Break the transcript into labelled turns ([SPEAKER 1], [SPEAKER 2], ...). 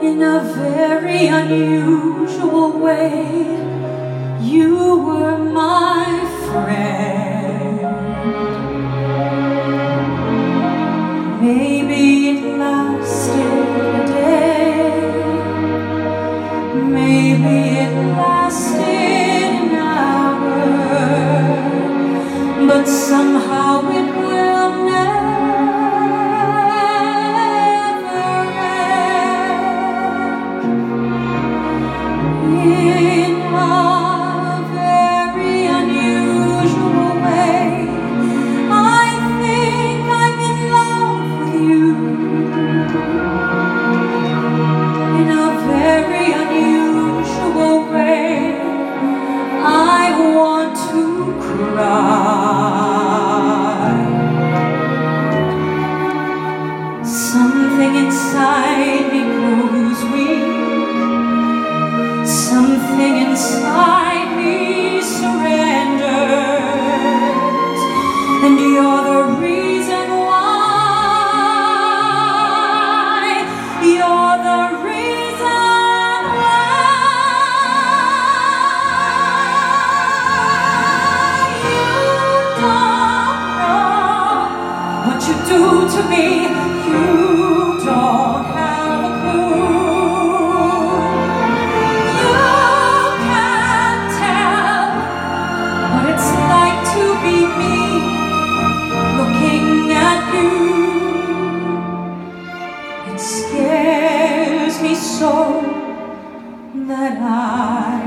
[SPEAKER 1] In a very unusual way, you were my friend. Maybe it lasted a day, maybe it lasted an hour, but somehow it will never in a very unusual way. I think I'm in love with you. In a very unusual way, I want to cry. Something inside me grows weak. Something inside me surrenders, and you're the reason why. You're the reason why. You don't know what you do to me. You don't have a clue. It scares me so that I